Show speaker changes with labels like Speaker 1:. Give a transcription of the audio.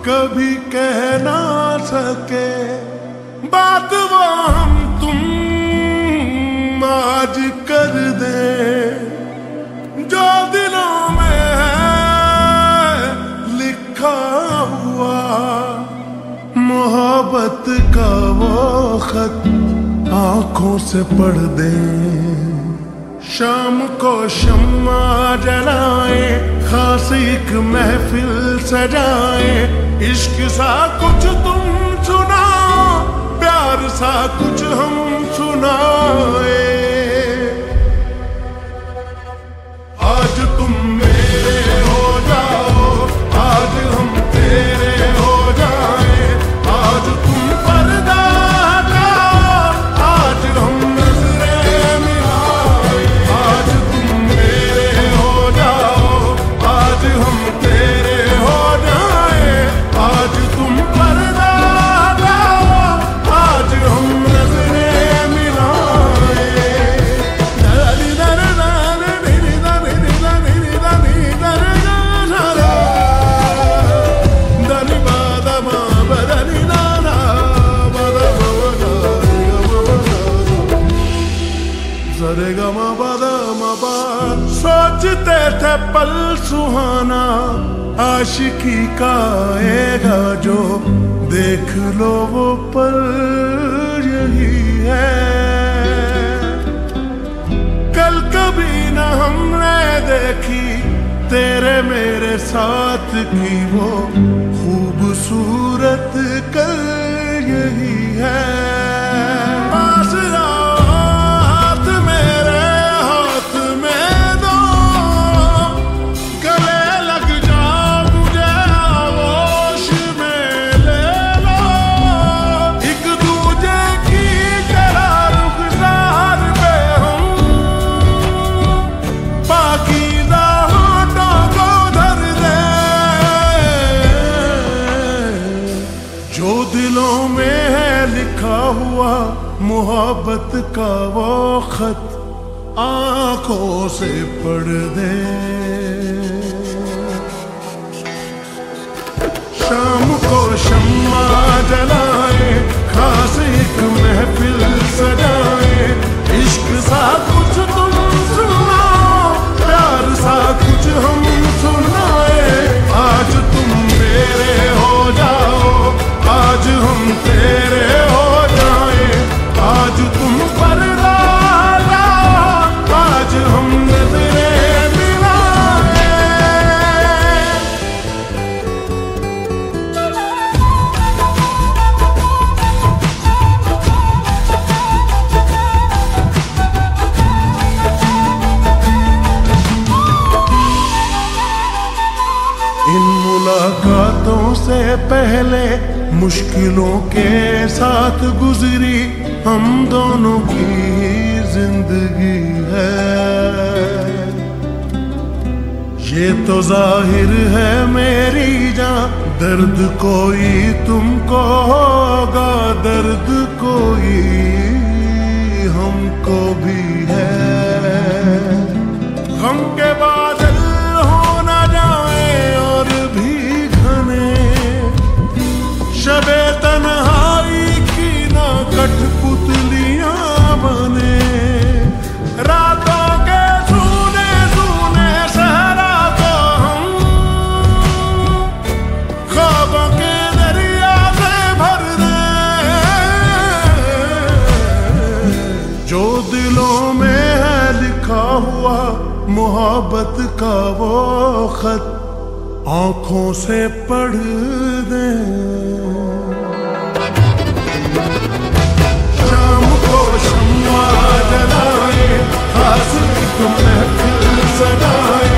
Speaker 1: कभी कह ना सके बात वो हम तुम आज कर दे जो दिलों में है लिखा हुआ मोहब्बत का वो खत आंखों से पढ़ दे। शाम को शम्मा जलाए खास एक महफिल सजाए इश्क सा कुछ तुम सुनाओ प्यार सा कुछ हम सुनाए। आज तुम मेरे हो जाओ आज हम तेरे हो जाए आज तुम पर्दा हटाओ आज हम नजरें मिलाए। आज तुम मेरे हो जाओ आज हम तेरे हो जाए आज तुम पर्दा हटाओ आज हम नजरें मिलाए। दरी दर दर दरी दरी दरी दरी दरी दरी बादा मा बदरी दादा बादा सरे गा मा बादा मा बा। सोचते थे पल सुहाना आशिकी का आएगा जो देख लो वो पल यही है। कल कभी न हमने देखी तेरे मेरे साथ की वो खूबसूरत कल यही है। पास आओ हाथ मेरे हाथ में दो गले लग जाओ मुझे आगोश में ले लो एक दूजे की जरा रुखसार पे हम पाकीज़ा होठों को धर दे जो दिलों में है लिखा हुआ मोहब्बत का वो खत आंखों से पढ़ दे। शाम को शम्मा जलाए खास एक महफिल सजाए इश्क सा कुछ तुम सुनाओ प्यार सा कुछ हम सुनाए। आज तुम मेरे हो जाओ आज हम तेरे हो जाए आज तुम पर्दा हटाओ आज हम नजरें मिलाए। इन मुलाकातों से पहले मुश्किलों के साथ गुजरी हम दोनों की जिंदगी है। ये तो जाहिर है मेरी जान दर्द कोई तुमको होगा दर्द कोई हमको भी है। गम के बादल हो ना जाए और भी घने शबे तन्हाई की ना कठपुतलियां बने रातों के सूने सूने सहरा को हम ख्वाबों के दरिया से भर दें जो दिलों में है लिखा हुआ मोहब्बत का वो खत आंखों से पढ़ दे। शाम को शम्मा जलाए खास एक महफिल सजाए